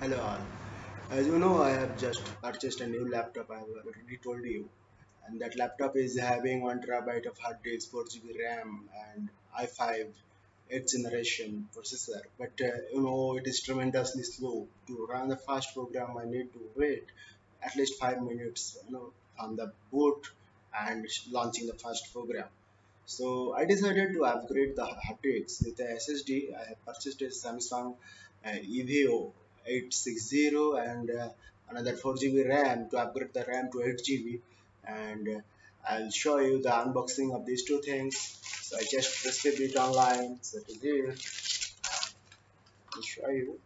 Hello all. As you know, I have just purchased a new laptop. I have already told you, and that laptop is having 1 TB of hard disk, 4 GB RAM, and i5 8th generation processor. But it is tremendously slow. To run a fast program, I need to wait at least 5 minutes, on the boot and launching the fast program. So I decided to upgrade the haptics with the SSD. I have purchased a Samsung EVO860 and another 4 GB RAM to upgrade the RAM to 8 GB. And I'll show you the unboxing of these two things. So I just received it online. So it is here. I'll show you.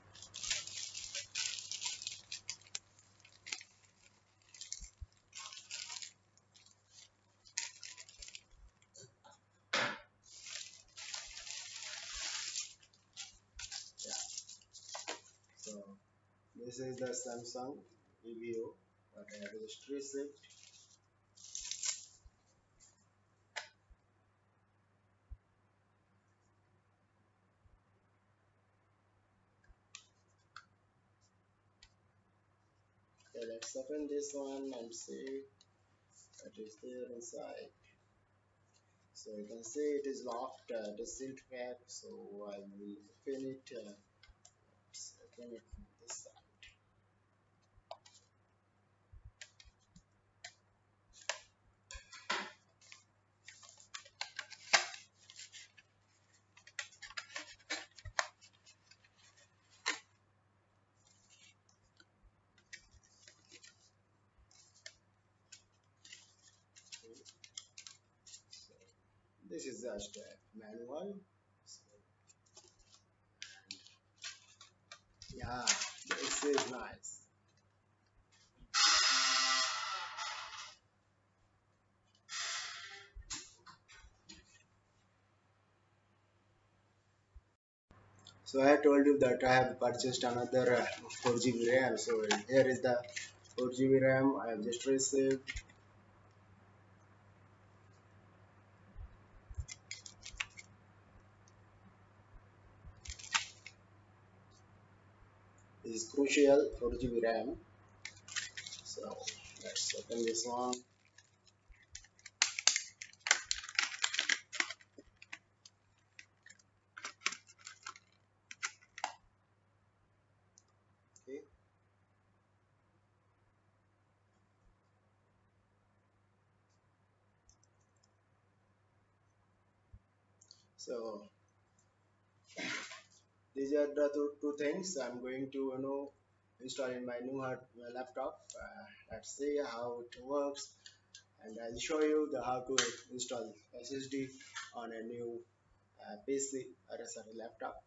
Yeah. So this is the Samsung EVO that I have just received. Okay, let's open this one and see what is there inside. So you can see it is locked, it is sealed pack. So I will open it. Let's open it from this side. Okay. So this is just a manual. So, yeah, this is nice. So I told you that I have purchased another 4 GB RAM. So here is the 4 GB RAM I have just received. This is Crucial 4 GB RAM. So let's open this one. Okay. So these are the two things I'm going to install in my new laptop. Let's see how it works, and I'll show you the how to install SSD on a new PC or sorry laptop.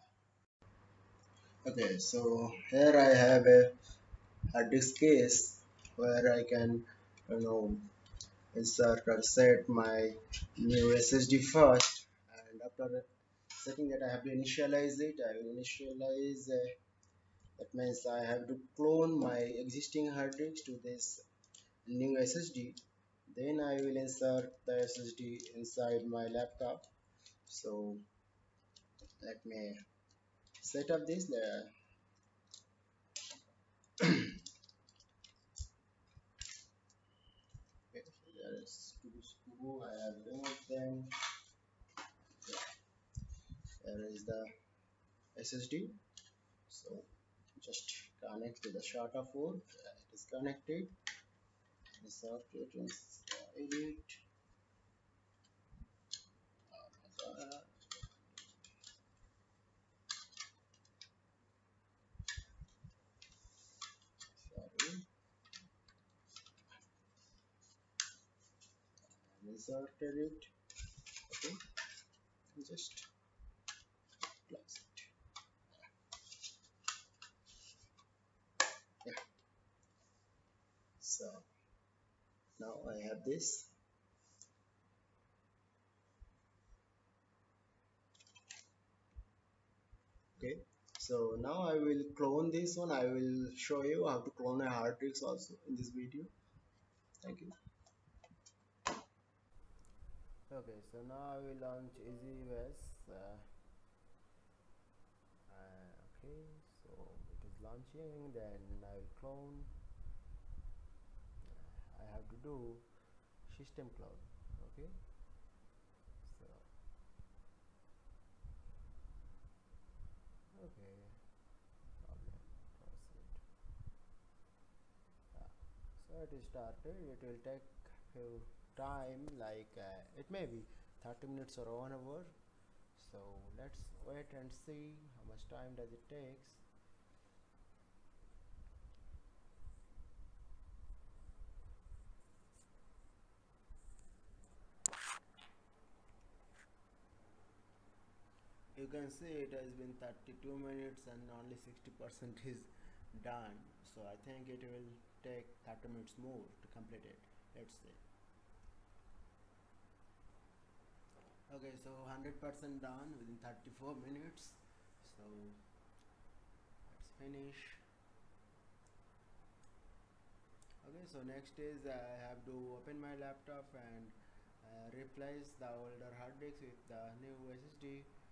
Okay, so here I have a hard disk case where I can insert or set my new SSD first, and after setting that I have to initialize it. I will initialize. That means I have to clone my existing hard disk to this new SSD. Then I will insert the SSD inside my laptop. So let me set up this. Okay, there is two screw. I have removed them. There is the SSD. So just connect to the SATA port. It is connected. Insert it inside it. Uh, Sorry, inserted it. Okay, and just close it. Yeah. So now I have this. Okay, so now I will clone this one. I will show you how to clone a hard disk also in this video. Thank you. Okay, so now I will launch EasyOS. Okay, so it is launching, then I will clone. I have to do system clone. Okay, so okay, problem, proceed. Yeah. So it is started. It will take few time, like it may be 30 minutes or 1 hour. So let's wait and see how much time does it takes. You can see it has been 32 minutes and only 60% is done. So I think it will take 30 minutes more to complete it. Let's see. Okay, so 100% done within 34 minutes. So let's finish. Okay, so next is I have to open my laptop and replace the older hard disk with the new SSD.